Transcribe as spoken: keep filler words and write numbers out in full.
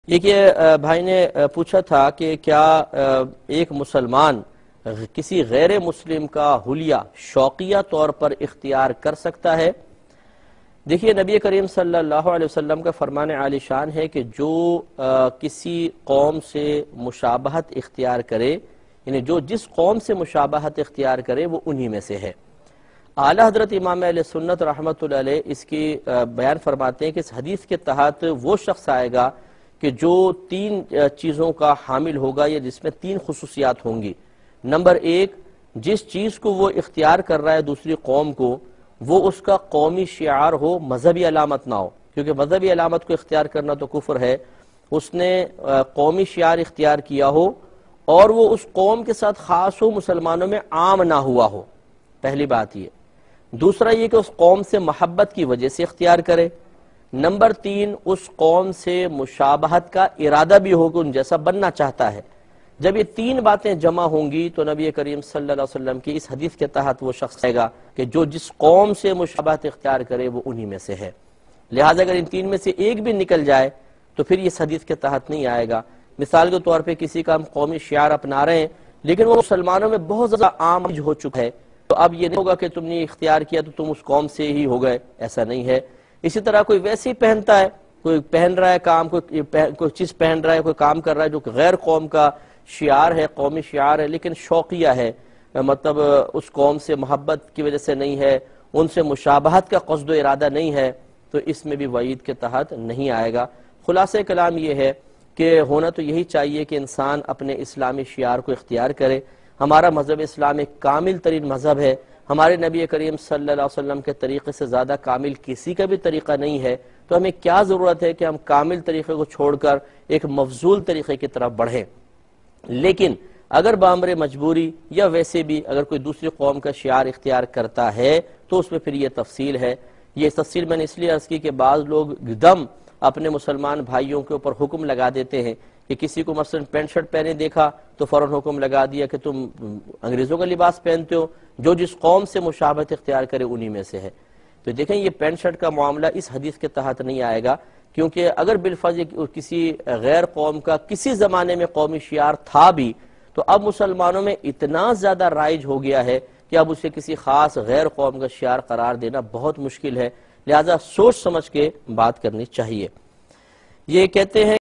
یہ کہ بھائی نے پوچھا تھا کہ کیا ایک مسلمان کسی غیر مسلم کا حلیہ شوقیہ طور پر اختیار کر سکتا ہے؟ دیکھیے، نبی کریم صلی اللہ علیہ وسلم کا فرمان عالی شان ہے کہ جو کسی قوم سے مشابہت اختیار کرے، یعنی جو جس قوم سے مشابہت اختیار کرے وہ انہی میں سے ہے۔ اعلیٰ حضرت امام اہل سنت رحمۃ اللہ علیہ اس کی بیان فرماتے ہیں کہ اس حدیث کے تحت وہ شخص آئے گا کہ جو تین چیزوں کا حامل ہوگا یا جس میں تین خصوصیات ہوں گی۔ نمبر ایک، جس چیز کو وہ اختیار کر رہا ہے دوسری قوم کو، وہ اس کا قومی شعار ہو، مذہبی علامت نہ ہو، کیونکہ مذہبی علامت کو اختیار کرنا تو کفر ہے۔ اس نے قومی شعار اختیار کیا ہو اور وہ اس قوم کے ساتھ خاص ہو، مسلمانوں میں عام نہ ہوا ہو، پہلی بات یہ۔ دوسرا یہ کہ اس قوم سے محبت کی وجہ سے اختیار کرے۔ نمبر تین، اس قوم سے مشابہت کا ارادہ بھی ہو کہ ان جیسا بننا چاہتا ہے۔ جب یہ تین باتیں جمع ہوں گی تو نبی کریم صلی اللہ علیہ وسلم کی اس حدیث کے تحت وہ شخص ہے گا کہ جو جس قوم سے مشابہت اختیار کرے وہ انہی میں سے ہے۔ لہٰذا اگر ان تین میں سے ایک بھی نکل جائے تو پھر یہ حدیث کے تحت نہیں آئے گا۔ مثال کے طور پہ کسی کا ہم قومی شعار اپنا رہے ہیں لیکن وہ مسلمانوں میں بہت زیادہ عام ہو چکا ہے، تو اب یہ نہیں ہوگا کہ تم نے اختیار کیا تو تم اس قوم سے ہی ہو گئے، ایسا نہیں ہے۔ اسی طرح کوئی ویسے ہی پہنتا ہے، کوئی پہن رہا ہے کام، کوئی کوئی چیز پہن رہا ہے، کوئی کام کر رہا ہے جو غیر قوم کا شعار ہے، قومی شعار ہے، لیکن شوقیہ ہے، مطلب اس قوم سے محبت کی وجہ سے نہیں ہے، ان سے مشابہت کا قصد و ارادہ نہیں ہے، تو اس میں بھی وعید کے تحت نہیں آئے گا۔ خلاصہ کلام یہ ہے کہ ہونا تو یہی چاہیے کہ انسان اپنے اسلامی شعار کو اختیار کرے۔ ہمارا مذہب اسلام ایک کامل ترین مذہب ہے، ہمارے نبی کریم صلی اللہ علیہ وسلم کے طریقے سے زیادہ کامل کسی کا بھی طریقہ نہیں ہے، تو ہمیں کیا ضرورت ہے کہ ہم کامل طریقے کو چھوڑ کر ایک مفضول طریقے کی طرف بڑھیں۔ لیکن اگر بامر مجبوری یا ویسے بھی اگر کوئی دوسری قوم کا شعار اختیار کرتا ہے تو اس میں پھر یہ تفصیل ہے۔ یہ تفصیل میں نے اس لیے عرض کی کہ بعض لوگ دم اپنے مسلمان بھائیوں کے اوپر حکم لگا دیتے ہیں کہ کسی کو مثلا پینٹ شرٹ پہنے دیکھا تو فوراً حکم لگا دیا کہ تم انگریزوں کا لباس پہنتے ہو، جو جس قوم سے مشابہت اختیار کرے انہی میں سے ہے۔ تو دیکھیں یہ پینٹ شرٹ کا معاملہ اس حدیث کے تحت نہیں آئے گا، کیونکہ اگر بالفرض کسی غیر قوم کا کسی زمانے میں قومی شعار تھا بھی تو اب مسلمانوں میں اتنا زیادہ رائج ہو گیا ہے کہ اب اسے کسی خاص غیر قوم کا شعار قرار دینا بہت مشکل ہے، لہذا سوچ سمجھ کے بات کرنی چاہیے۔ یہ کہتے ہیں